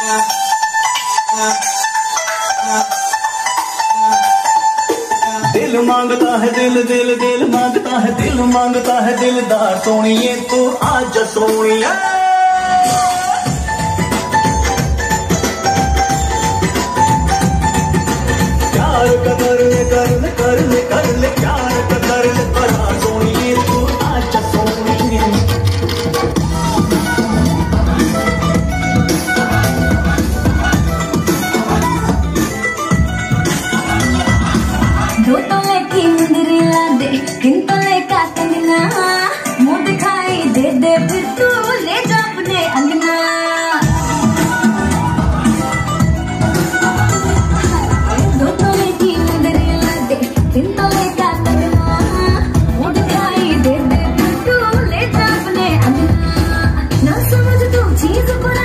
दिल मांगता है दिल दिल दिल मांगता है दिल मांगता है दिलदार सोनिए तू आज सोनिया प्यार का कर ले कर ले कर ले कर ले प्यार का कर ले करा सोनिए तू आज सोनिए दो तोले की मुंदरी ला दे तीन तोले का कंगना मुंह दिखाई दे दे फिर तू ले जा अपने अंगना दो तोले की मुंदरी ला दे तीन तोले का कंगना मुंह दिखाई दे दे फिर तू ले जा अपने अंगना ना समझ तू चीज को